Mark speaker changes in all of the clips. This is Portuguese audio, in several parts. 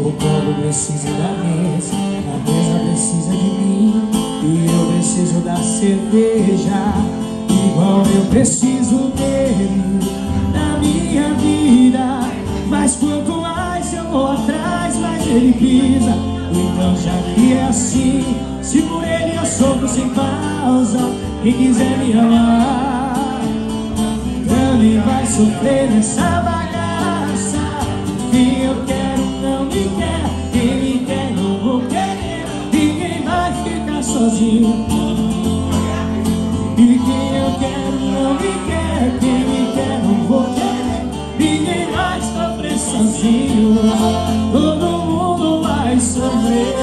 Speaker 1: O colo precisa da mesa precisa de mim, e eu preciso da cerveja, igual eu preciso dele na minha vida. Mas quanto mais eu vou atrás, mais ele pisa. Então já que é assim, se por ele eu sofro sem pausa, quem quiser me amar também vai sofrer nessa bagaça. Quem eu quero não me quer, quem me quer não vou querer. Ninguém vai ficar sozinho. E quem eu quero não me quer, quem me quer não vou querer. Ninguém vai sofrer sozinho, todo mundo vai sofrer.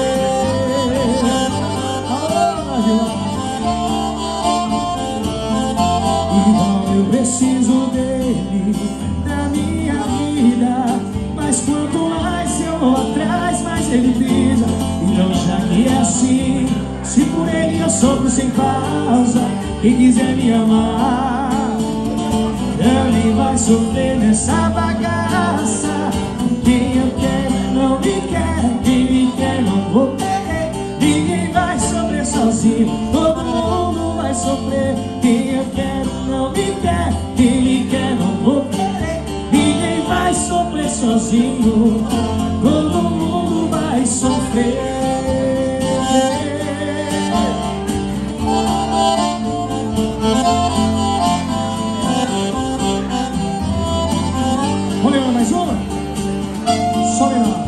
Speaker 1: Igual eu preciso dele na minha vida, mas quanto mais eu vou atrás, mais ele pisa. Então já que é assim, se por ele eu sofro sem pausa, quem quiser me amar também vai sofrer nessa bagaça. Quem eu quero não me quer, quem me quer não vou querer. Ninguém vai sofrer sozinho, todo mundo vai sofrer. Quem eu quero não me quer, quem me quer não vou querer. Ninguém vai sofrer sozinho, todo mundo vai sofrer. Vamos lembrar mais uma? Só lembrar.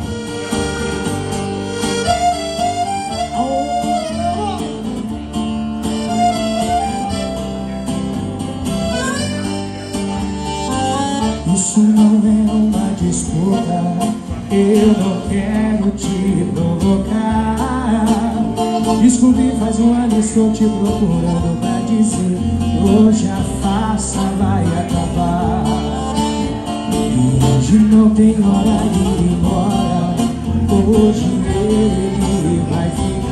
Speaker 1: Isso não é uma disputa, eu não quero te provocar. Descobri faz um ano, estou te procurando pra dizer: hoje a farsa vai acabar. E hoje não tem hora de ir embora, hoje ele vai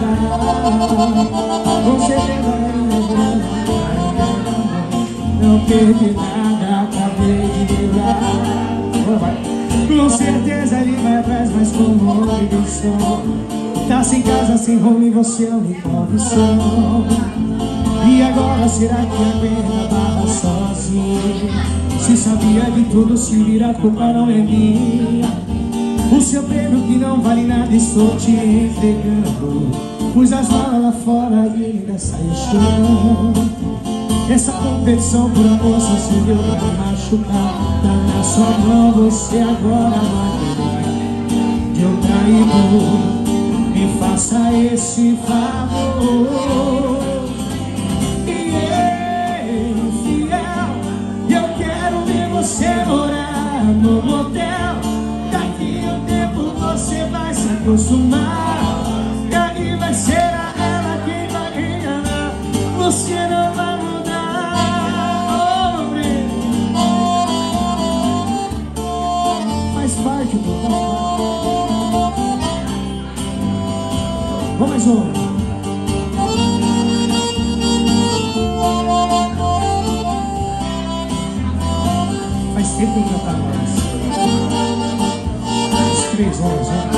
Speaker 1: ficar. Com certeza ele lembrando, não perdi nada, acabei de virar. Com certeza ele vai atrás, mas como obrigação. Tá sem casa, sem home, você é a única opção. E agora será que aguenta barra sozinho? Se sabia de tudo, se vira, a culpa não é minha. O seu prêmio que não vale nada estou te entregando. Pus as malas lá fora e ele ainda saiu chorando. Essa competição por amor só serviu pra me machucar. Tá na sua mão, você agora vai de eu traído. Me faça esse favor. Você morar no motel, daqui a um tempo você vai se acostumar. E aí vai ser a ela quem vai ganhar. Você não vai mudar, homem. Faz parte do papai. Vamos mais um. Faz tempo que eu cantar mais. Uns 3 horas, né?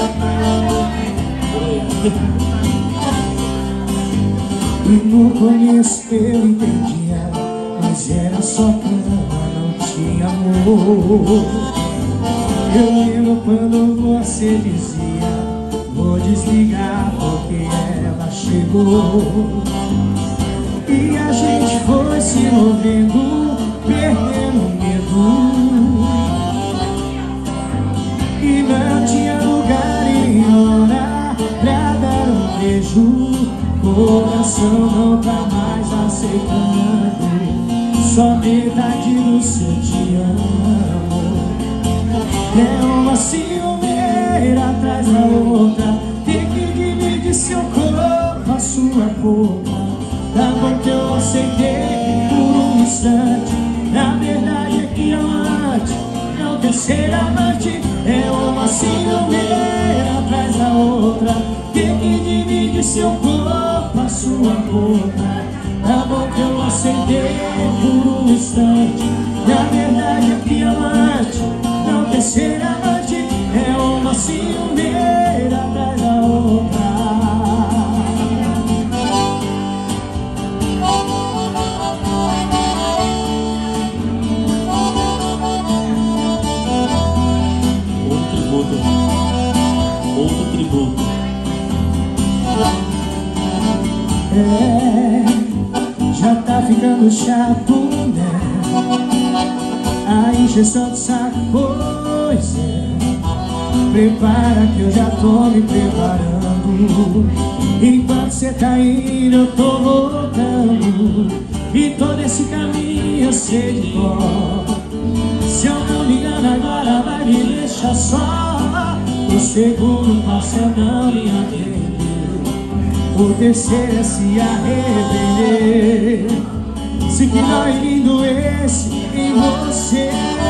Speaker 1: E no começo eu entendia, mas era só cama, não tinha amor. Eu lembro quando você dizia: vou desligar porque ela chegou. E a gente foi se movendo, perdendo medo. E não tinha lugar e hora pra dar um beijo. Coração não tá mais aceitando só metade do seu te amo. É uma ciumeira atrás da outra, tem que dividir seu corpo, a sua boca. Tá bom que eu aceitei por um instante. Na verdade é que amante não quer ser amante. É uma ciumeira atrás da outra, tem que dividir seu corpo, a sua boca. Tá bom que eu aceitei por um instante. Na verdade é que amante não quer ser amante. É uma ciumeira Tá ficando chato, né? A injeção de saco, pois é. Prepara que eu já tô me preparando. Enquanto cê tá indo eu tô voltando. E todo esse caminho eu sei de cor. Se eu não me engano agora vai me deixar só. O segundo passo é não me arrepender. O terceiro é se arrepender. Se que dói lindo esse em você.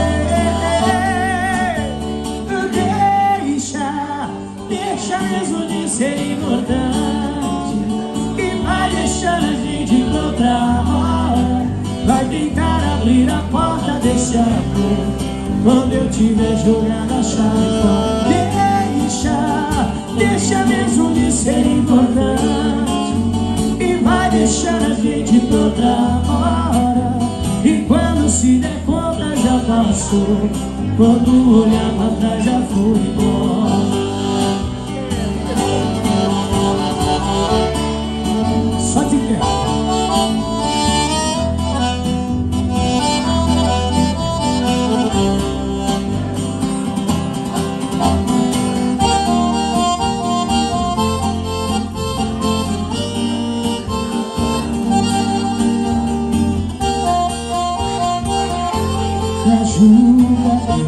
Speaker 1: Deixa mesmo de ser importante. E vai deixando a gente pra outra hora. Vai tentar abrir a porta desse amor quando eu tiver jogado a chave fora. Deixa mesmo de ser importante. E vai deixando a gente pra outra hora. E quando se der conta já passou. Quando olhar pra trás já foi embora. Só te quero. Ajuda